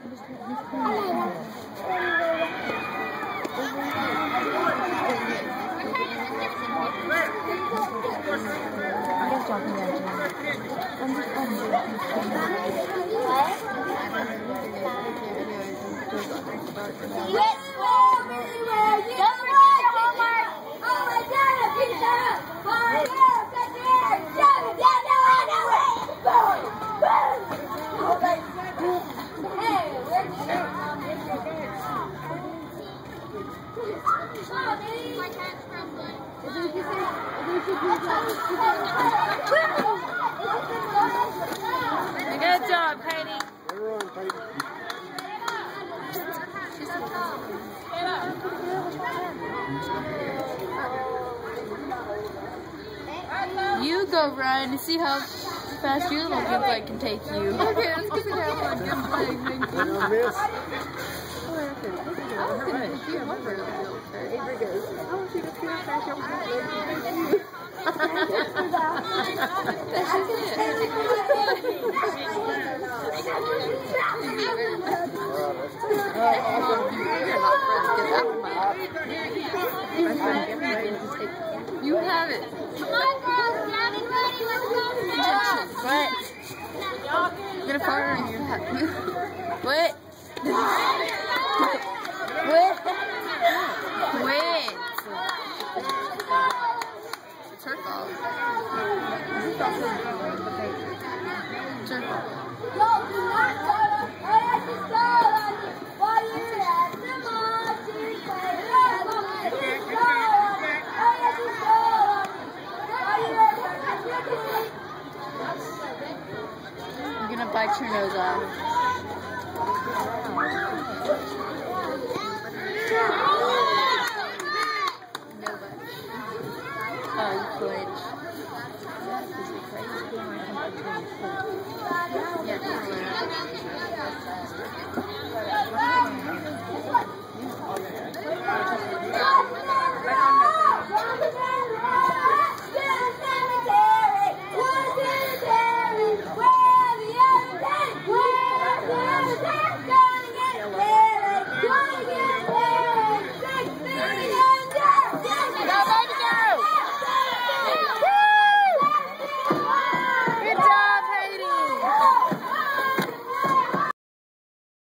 Good job, Katie. You go run and see how fast your little good bike can take you. Okay, let's get it down on good bike. Thank you. Avery goes, oh, she just feels fast. You have it. Come on, girls. Getting ready. Let's go. What? I'm gonna fire on your hat. What? What? Quit. It's her fault. It's her fault. No, do not start on. I have to start on it. While you're at the marching place. You're gonna bite your nose off. Oh, you glitch.